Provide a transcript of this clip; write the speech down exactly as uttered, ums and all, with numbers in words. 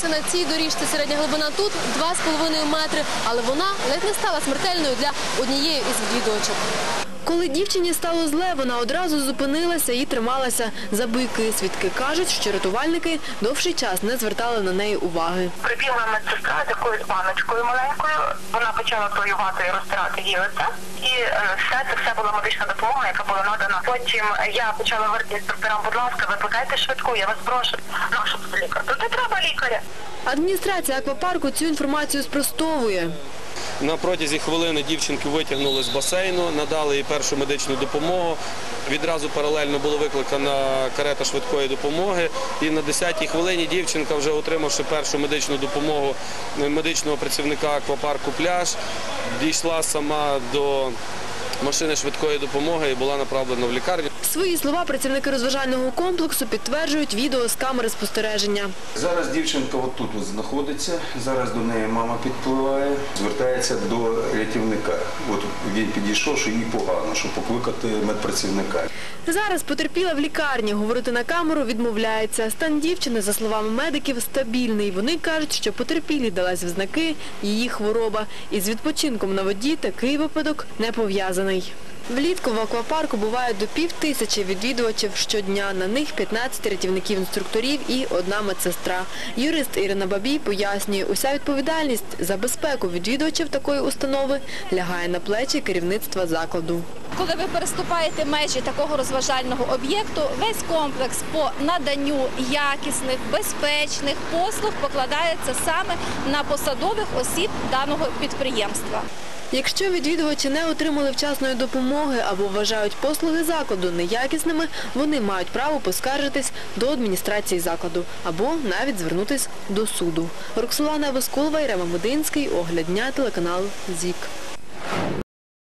Трапилася на цій доріжці. Середня глибина тут два з половиною метри, але вона ледь не стала смертельною для однієї із відвідувачок. Коли дівчині стало зле, вона одразу зупинилася і трималася за бики. Свідки кажуть, що рятувальники довший час не звертали на неї уваги. Прибігла медсестра з якоюсь баночкою маленькою, вона почала воювати і розтирати її лице. І все це все була медична допомога, яка була надана. Потім я почала говорити інструкторам, будь ласка, викликайте швидку, я вас прошу. Ну, що це лікар? Тут не треба лікаря. Адміністрація аквапарку цю інформацію спростовує. На протязі хвилини дівчинку витягнули з басейну, надали їй першу медичну допомогу. Відразу паралельно була викликана карета швидкої допомоги. І на десятій хвилині дівчинка, вже отримавши першу медичну допомогу медичного працівника аквапарку «Пляж», дійшла сама до машини швидкої допомоги і була направлена в лікарню. Свої слова працівники розважального комплексу підтверджують відео з камери спостереження. Зараз дівчинка отут от знаходиться, зараз до неї мама підпливає, звертається до рятівника. От він підійшов, що їй погано, щоб покликати медпрацівника. Зараз потерпіла в лікарні, говорити на камеру відмовляється. Стан дівчини, за словами медиків, стабільний. Вони кажуть, що потерпілій далась в знаки її хвороба. Із відпочинком на воді такий випадок не пов'язаний. Влітку в аквапарку бувають до пів тисячі відвідувачів щодня. На них п'ятнадцять рятівників-інструкторів і одна медсестра. Юрист Ірина Бабій пояснює, уся відповідальність за безпеку відвідувачів такої установи лягає на плечі керівництва закладу. Коли ви переступаєте межі такого розважального об'єкту, весь комплекс по наданню якісних, безпечних послуг покладається саме на посадових осіб даного підприємства. Якщо відвідувачі не отримали вчасної допомоги або вважають послуги закладу неякісними, вони мають право поскаржитись до адміністрації закладу або навіть звернутись до суду. Роксолана Вискулова, Ірема Мединський, Огляд дня, телеканал ЗІК.